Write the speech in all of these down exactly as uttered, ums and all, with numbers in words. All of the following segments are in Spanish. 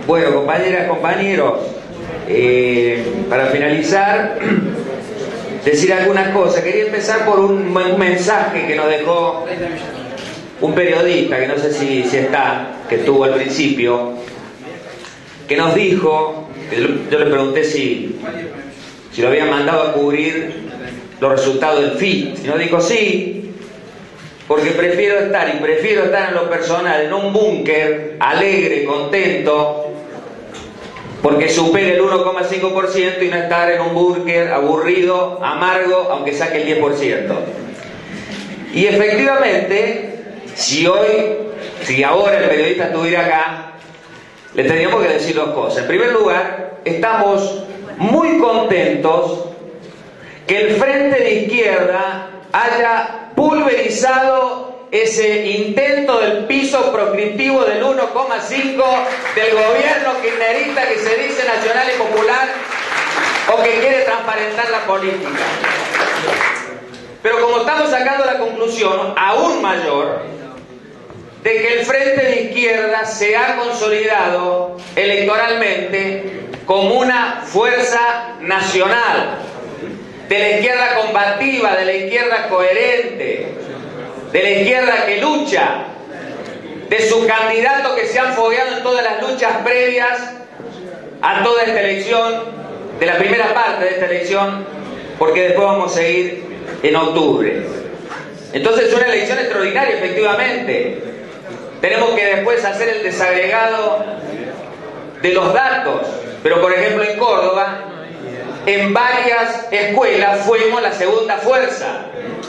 Bueno, compañeras, compañeros, eh, para finalizar, decir algunas cosas. Quería empezar por un, un mensaje que nos dejó un periodista, que no sé si, si está, que estuvo al principio, que nos dijo, que yo, yo le pregunté si, si lo habían mandado a cubrir los resultados del F I T, y nos dijo sí, porque prefiero estar, y prefiero estar en lo personal, en un búnker, alegre, contento, porque supere el uno coma cinco por ciento, y no estar en un búnker aburrido, amargo, aunque saque el diez por ciento. Y efectivamente, si hoy, si ahora el periodista estuviera acá, le tendríamos que decir dos cosas. En primer lugar, estamos muy contentos que el Frente de Izquierda haya pulverizado ese intento del piso proscriptivo del uno coma cinco del gobierno kirchnerista que se dice nacional y popular o que quiere transparentar la política. Pero como estamos sacando la conclusión aún mayor de que el Frente de Izquierda se ha consolidado electoralmente como una fuerza nacional, de la izquierda combativa, de la izquierda coherente, de la izquierda que lucha, de sus candidatos que se han fogueado en todas las luchas previas a toda esta elección, de la primera parte de esta elección, porque después vamos a ir en octubre. Entonces es una elección extraordinaria, efectivamente. Tenemos que después hacer el desagregado de los datos, pero por ejemplo en Córdoba, en varias escuelas fuimos la segunda fuerza.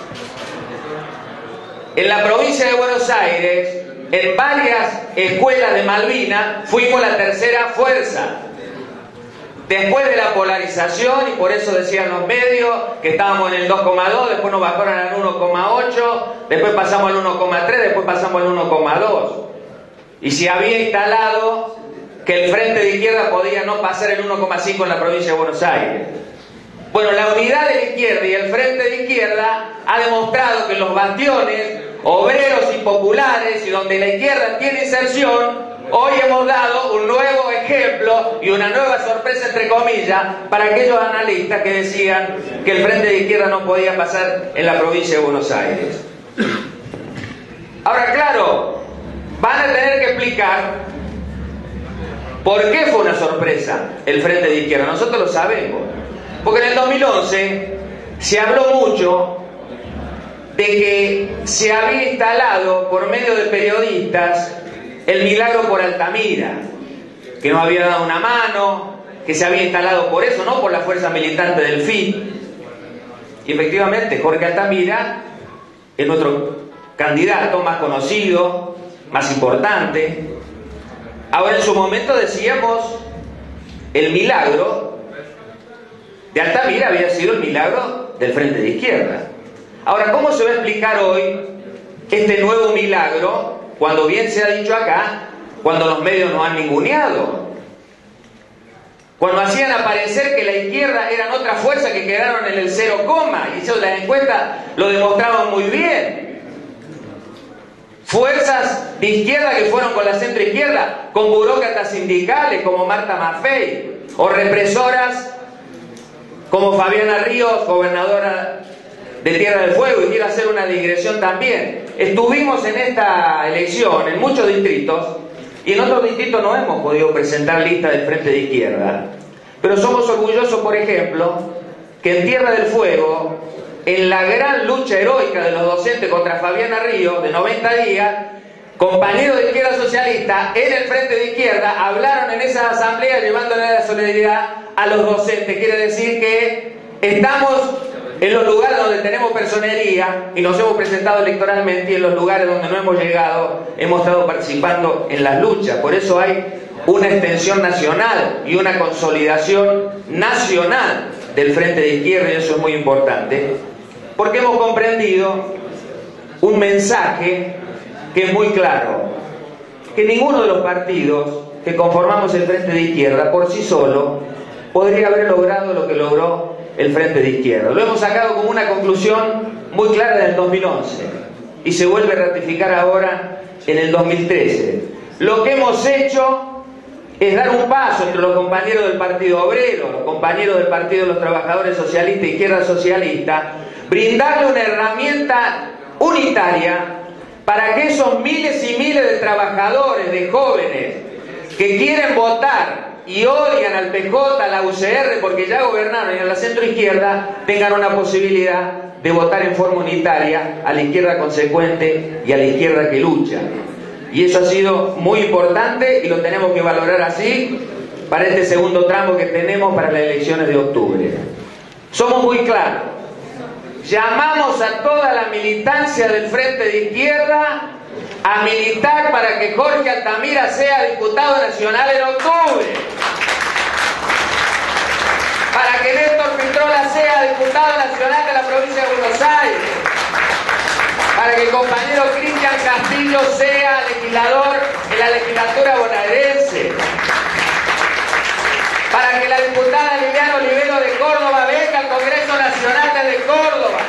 En la provincia de Buenos Aires, en varias escuelas de Malvinas, fuimos la tercera fuerza. Después de la polarización, y por eso decían los medios que estábamos en el dos coma dos, después nos bajaron al uno coma ocho, después pasamos al uno coma tres, después pasamos al uno coma dos. Y se había instalado que el Frente de Izquierda podía no pasar el uno coma cinco en la provincia de Buenos Aires. Bueno, la unidad de la izquierda y el Frente de Izquierda ha demostrado que los bastiones obreros y populares, y donde la izquierda tiene inserción, hoy hemos dado un nuevo ejemplo y una nueva sorpresa, entre comillas, para aquellos analistas que decían que el Frente de Izquierda no podía pasar en la provincia de Buenos Aires. Ahora, claro, van a tener que explicar por qué fue una sorpresa el Frente de Izquierda. Nosotros lo sabemos. Porque en el dos mil once se habló mucho de que se había instalado por medio de periodistas el milagro por Altamira, que nos había dado una mano, que se había instalado por eso, no por la fuerza militante del F I T. Y efectivamente Jorge Altamira es nuestro candidato más conocido, más importante. Ahora, en su momento decíamos el milagro de Altamira había sido el milagro del Frente de Izquierda. Ahora, ¿cómo se va a explicar hoy este nuevo milagro cuando bien se ha dicho acá, cuando los medios nos han ninguneado? Cuando hacían aparecer que la izquierda eran otra fuerza que quedaron en el cero coma, y eso las encuestas lo demostraban muy bien. Fuerzas de izquierda que fueron con la centroizquierda, con burócratas sindicales como Marta Maffei, o represoras como Fabiana Ríos, gobernadora de Tierra del Fuego, y quiero hacer una digresión también. Estuvimos en esta elección en muchos distritos, y en otros distritos no hemos podido presentar lista del Frente de Izquierda. Pero somos orgullosos, por ejemplo, que en Tierra del Fuego, en la gran lucha heroica de los docentes contra Fabiana Ríos, de noventa días, compañeros de Izquierda Socialista en el Frente de Izquierda hablaron en esa asamblea llevándole la solidaridad a los docentes. Quiere decir que estamos en los lugares donde tenemos personería y nos hemos presentado electoralmente, y en los lugares donde no hemos llegado hemos estado participando en las luchas. Por eso hay una extensión nacional y una consolidación nacional del Frente de Izquierda, y eso es muy importante, porque hemos comprendido un mensaje que es muy claro, que ninguno de los partidos que conformamos el Frente de Izquierda por sí solo podría haber logrado lo que logró el Frente de Izquierda. Lo hemos sacado como una conclusión muy clara del dos mil once y se vuelve a ratificar ahora en el dos mil trece. Lo que hemos hecho es dar un paso entre los compañeros del Partido Obrero, los compañeros del Partido de los Trabajadores Socialistas e Izquierda Socialista, brindarle una herramienta unitaria para que esos miles y miles de trabajadores, de jóvenes, que quieren votar y odian al P J, a la U C R, porque ya gobernaron y a la centroizquierda, tengan una posibilidad de votar en forma unitaria a la izquierda consecuente y a la izquierda que lucha. Y eso ha sido muy importante y lo tenemos que valorar así para este segundo tramo que tenemos para las elecciones de octubre. Somos muy claros. Llamamos a toda la militancia del Frente de Izquierda a militar para que Jorge Altamira sea diputado nacional en octubre. Para que Néstor Pitrola sea diputado nacional de la provincia de Buenos Aires. Para que el compañero Cristian Castillo sea legislador en la legislatura bonaerense. Para que la diputada Liliana Olivero de Córdoba venga al Congreso Nacional desde Córdoba.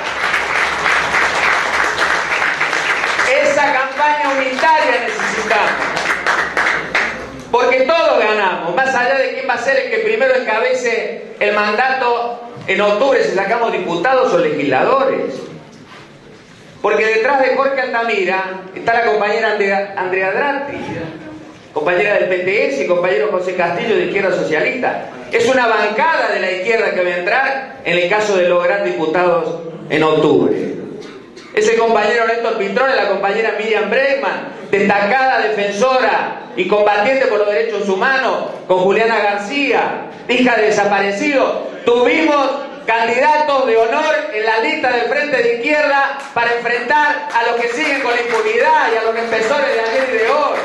Esa campaña unitaria necesitamos. Porque todos ganamos, más allá de quién va a ser el que primero encabece el mandato en octubre si sacamos diputados o legisladores. Porque detrás de Jorge Altamira está la compañera Andrea, Andrea Dratti, compañera del P T S y compañero José Castillo de Izquierda Socialista. Es una bancada de la izquierda que va a entrar en el caso de lograr diputados en octubre. Ese compañero Néstor Pitrola, la compañera Miriam Bregman, destacada defensora y combatiente por los derechos humanos, con Juliana García, hija de desaparecido. Tuvimos candidatos de honor en la lista del Frente de Izquierda para enfrentar a los que siguen con la impunidad y a los represores de ayer y de hoy.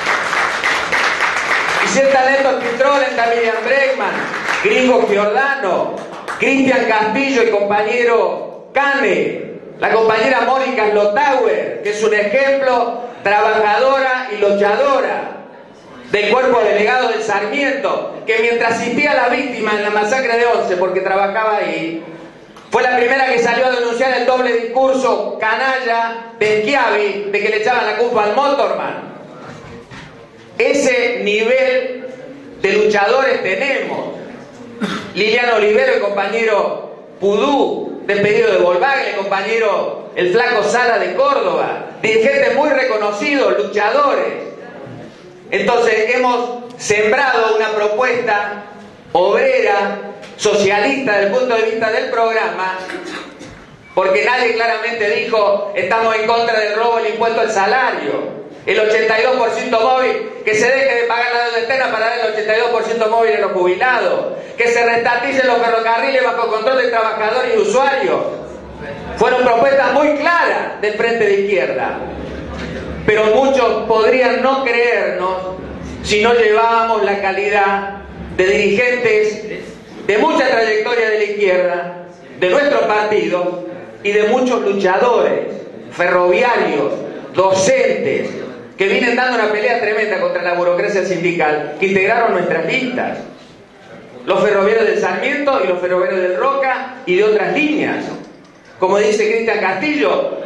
Y si está Néstor Pitrola, está Miriam Bregman, Gringo Giordano, Cristian Castillo y compañero Cane, la compañera Mónica Slotauer, que es un ejemplo trabajadora y luchadora del cuerpo delegado del Sarmiento, que mientras asistía a la víctima en la masacre de Once, porque trabajaba ahí, fue la primera que salió a denunciar el doble discurso canalla de Schiavi, de que le echaban la culpa al Motorman. Ese nivel de luchadores tenemos. Liliana Olivero, el compañero Pudú, despedido de Volkswagen, el compañero el Flaco Sala de Córdoba, dirigentes muy reconocidos, luchadores. Entonces hemos sembrado una propuesta obrera, socialista desde el punto de vista del programa, porque nadie claramente dijo estamos en contra del robo del impuesto al salario, el ochenta y dos por ciento móvil, que se deje de pagar la deuda externa para dar el ochenta y dos por ciento móvil a los jubilados, que se restaticen los ferrocarriles bajo control del trabajador y usuario. Fueron propuestas muy claras del Frente de Izquierda. Pero muchos podrían no creernos si no llevábamos la calidad de dirigentes de mucha trayectoria de la izquierda, de nuestro partido y de muchos luchadores, ferroviarios, docentes, que vienen dando una pelea tremenda contra la burocracia sindical, que integraron nuestras listas. Los ferroviarios del Sarmiento y los ferroviarios del Roca y de otras líneas. Como dice Cristian Castillo,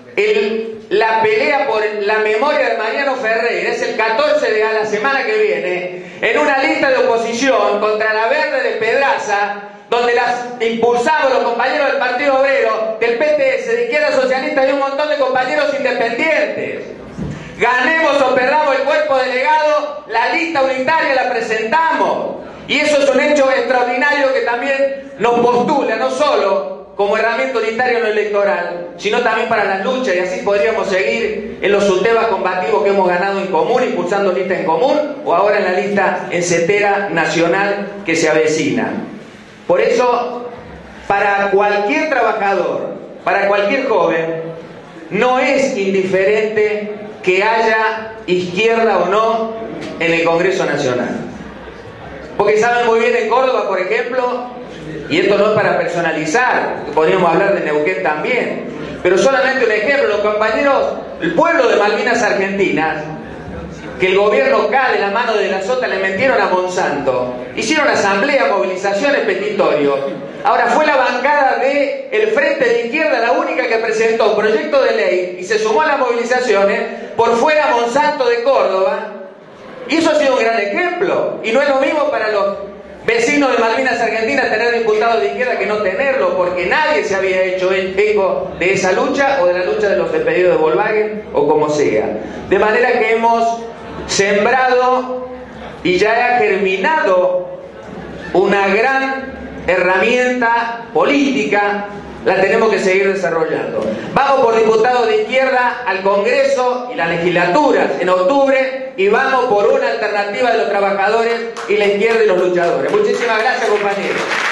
el, la pelea por la memoria de Mariano Ferreira es el catorce de la semana que viene, en una lista de oposición contra la Verde de Pedraza, donde las impulsamos los compañeros del Partido Obrero, del P T S, de Izquierda Socialista y un montón de compañeros independientes. Ganemos o perdamos el cuerpo delegado, la lista unitaria la presentamos. Y eso es un hecho extraordinario que también nos postula, no solo como herramienta unitaria en lo electoral, sino también para la lucha, y así podríamos seguir en los subtemas combativos que hemos ganado en común, impulsando lista en común, o ahora en la lista encetera nacional que se avecina. Por eso, para cualquier trabajador, para cualquier joven, no es indiferente que haya izquierda o no en el Congreso Nacional. Porque saben muy bien en Córdoba, por ejemplo, y esto no es para personalizar, podríamos hablar de Neuquén también, pero solamente un ejemplo, los compañeros, el pueblo de Malvinas Argentinas, que el gobierno K de la mano de la Sota le metieron a Monsanto, hicieron asamblea, movilizaciones, petitorios. Ahora fue la bancada del Frente de Izquierda la única que presentó un proyecto de ley y se sumó a las movilizaciones por fuera Monsanto de Córdoba, Y eso ha sido un gran ejemplo. Y no es lo mismo para los vecinos de Malvinas Argentinas tener diputados de izquierda que no tenerlo, porque nadie se había hecho eco de esa lucha o de la lucha de los despedidos de Volkswagen o como sea. De manera que hemos sembrado y ya ha germinado una gran herramienta política. La tenemos que seguir desarrollando. Vamos por diputados de izquierda al Congreso y las legislaturas en octubre, y vamos por una alternativa de los trabajadores y la izquierda y los luchadores. Muchísimas gracias, compañeros.